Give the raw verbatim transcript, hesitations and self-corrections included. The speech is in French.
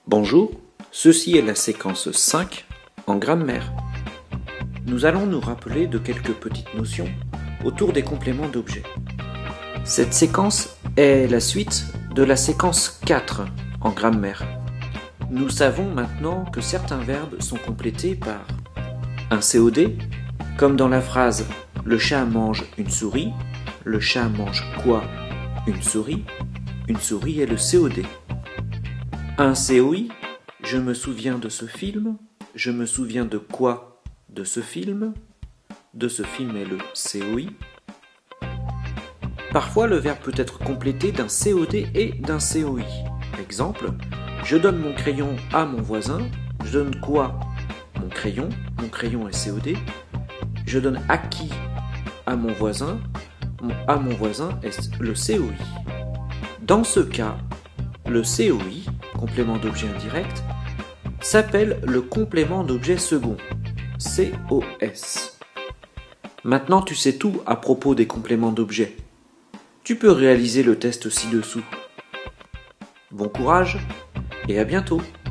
Bonjour, ceci est la séquence cinq en grammaire. Nous allons nous rappeler de quelques petites notions autour des compléments d'objets. Cette séquence est la suite de la séquence quatre en grammaire. Nous savons maintenant que certains verbes sont complétés par un C O D, comme dans la phrase « Le chat mange une souris », le chat mange quoi? Une souris. Une souris est le C O D. Un C O I, je me souviens de ce film, je me souviens de quoi? De ce film. De ce film est le C O I. Parfois, le verbe peut être complété d'un C O D et d'un C O I. Exemple, je donne mon crayon à mon voisin, je donne quoi? Mon crayon, mon crayon est C O D. Je donne à qui? À mon voisin, mon à mon voisin est le C O I. Dans ce cas, le C O I, complément d'objet indirect, s'appelle le complément d'objet second, C O S. Maintenant, tu sais tout à propos des compléments d'objet. Tu peux réaliser le test ci-dessous. Bon courage et à bientôt!